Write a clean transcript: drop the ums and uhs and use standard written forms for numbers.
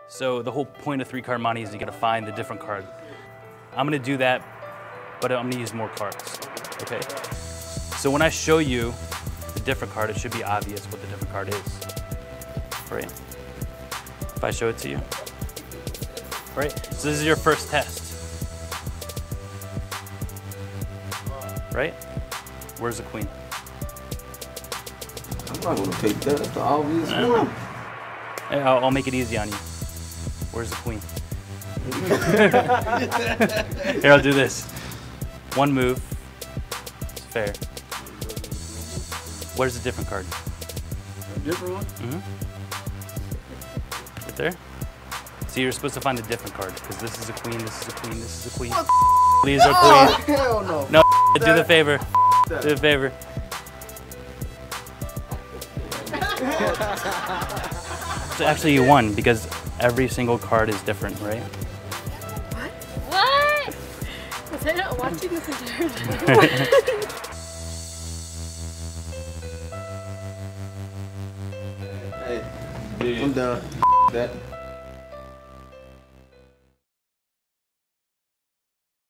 So the whole point of 3-card money is you gotta find the different card. I'm gonna do that, but I'm gonna use more cards, okay? So when I show you the different card, it should be obvious what the different card is, right? If I show it to you, right? So this is your first test, right? Where's the queen? I'm not gonna take that. That's the obvious one. Hey, I'll make it easy on you. Where's the queen? Here, I'll do this. One move. It's fair. Where's the different card? A different one? Mm-hmm. Right there. So you're supposed to find a different card because this is a queen, this is a queen, this is a queen. These are queen. Hell no. No, do the favor. Do the favor. So actually you won because every single card is different, right? What? Was I not watching this entire time? Hey, I'm done. That.